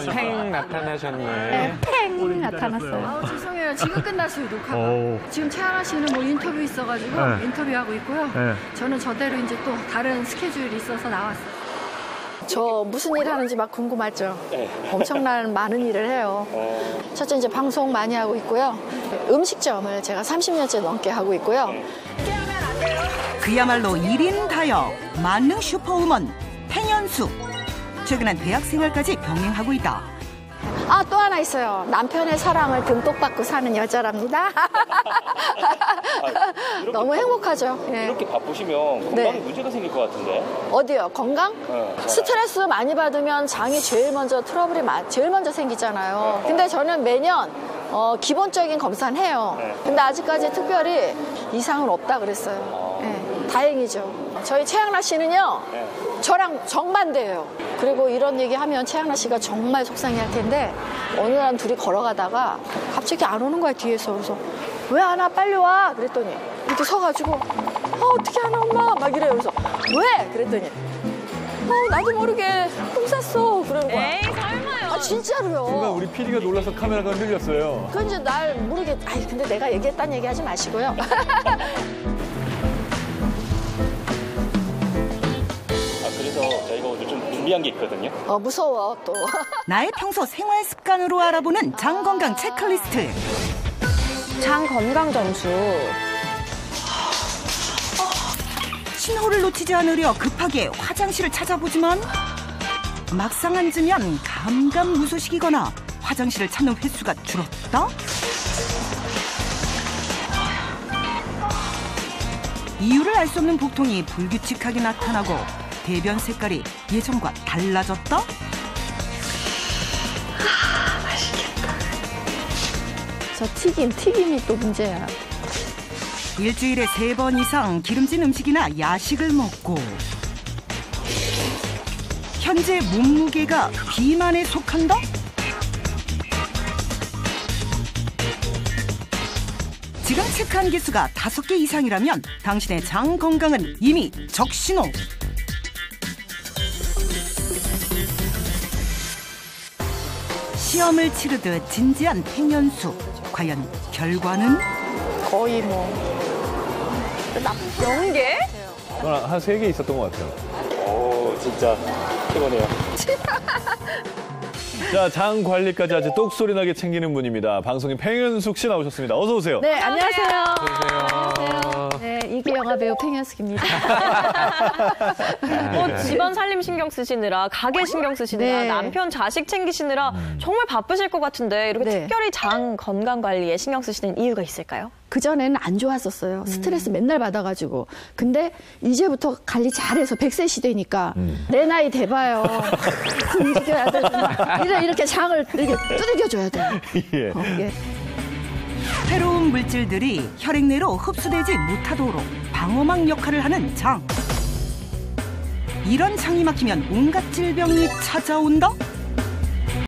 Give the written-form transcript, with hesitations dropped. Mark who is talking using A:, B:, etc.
A: 팽 나타나셨네.
B: 네, 팽 나타났어요.
C: 아우, 죄송해요. 지금 끝났어요, 녹화가. 지금 최하나 씨는 뭐 인터뷰 있어가지고 인터뷰하고 있고요. 저는 저대로 이제 또 다른 스케줄이 있어서 나왔어요.
B: 저 무슨 일 하는지 막 궁금하죠? 엄청난 많은 일을 해요. 첫째 이제 방송 많이 하고 있고요. 음식점을 제가 30년째 넘게 하고 있고요.
D: 그야말로 1인 다역 만능 슈퍼우먼 팽현숙. 최근엔 대학 생활까지 병행하고 있다.
B: 아, 또 하나 있어요. 남편의 사랑을 듬뿍 받고 사는 여자랍니다. 너무 행복하죠. 예.
E: 이렇게 바쁘시면 건강에 문제가 생길 것 같은데.
B: 어디요? 건강? 스트레스 많이 받으면 장이 제일 먼저 트러블이 제일 먼저 생기잖아요. 근데 저는 매년 기본적인 검사는 해요. 근데 아직까지 특별히 이상은 없다 그랬어요. 예, 다행이죠. 저희 최양락 씨는요, 저랑 정반대예요. 그리고 이런 얘기하면 최양락 씨가 정말 속상해할 텐데 어느 날 둘이 걸어가다가 갑자기 안 오는 거야, 뒤에서. 그래서 왜 안 와? 빨리 와. 그랬더니 이렇게 서가지고 어떻게 안 와, 엄마? 막 이래요. 그래서 왜? 그랬더니 나도 모르게 똥 쌌어. 그러는 거야.
F: 에이, 설마요.
B: 아, 진짜로요.
G: 순간 우리 PD가 놀라서 카메라가 흔들렸어요.
B: 그건 이제 날 모르게, 아이, 근데 내가 얘기했다는 얘기 하지 마시고요.
E: 그래서 저희가 오늘 좀 준비한 게 있거든요.
B: 무서워, 또.
D: 나의 평소 생활 습관으로 알아보는 장 건강 체크리스트.
F: 장 건강 점수.
D: 신호를 놓치지 않으려 급하게 화장실을 찾아보지만 막상 앉으면 감감무소식이거나 화장실을 찾는 횟수가 줄었다? 이유를 알 수 없는 복통이 불규칙하게 나타나고 대변 색깔이 예전과 달라졌다?
B: 맛있겠다. 저 튀김이 또 문제야.
D: 일주일에 3번 이상 기름진 음식이나 야식을 먹고 현재 몸무게가 비만에 속한다? 지금 체크한 개수가 5개 이상이라면 당신의 장 건강은 이미 적신호. 시험을 치르듯 진지한 팽현숙. 과연 결과는?
B: 거의 뭐.
F: 0개?
G: 한 3개 있었던 것 같아요.
E: 오, 진짜 피곤해요.
G: 자, 장 관리까지 아주 똑소리 나게 챙기는 분입니다. 방송인 팽현숙 씨 나오셨습니다. 어서 오세요.
B: 네, 안녕하세요.
A: 안녕하세요.
B: 네, 이기영화 배우 팽현숙입니다.
F: 집안 살림 신경 쓰시느라, 가게 신경 쓰시느라,
B: 네.
F: 남편 자식 챙기시느라 정말 바쁘실 것 같은데 이렇게
B: 네.
F: 특별히 장 건강 관리에 신경 쓰시는 이유가 있을까요?
B: 그전에는 안 좋았었어요. 스트레스 맨날 받아가지고. 근데 이제부터 관리 잘해서 100세 시대니까 내 나이 돼봐요. 움직여야 돼. 이렇게 장을 이렇게 두들겨줘야 돼요.
G: 예.
B: 예.
D: 새로운 물질들이 혈액 내로 흡수되지 못하도록 방어막 역할을 하는 장. 이런 장이 막히면 온갖 질병이 찾아온다?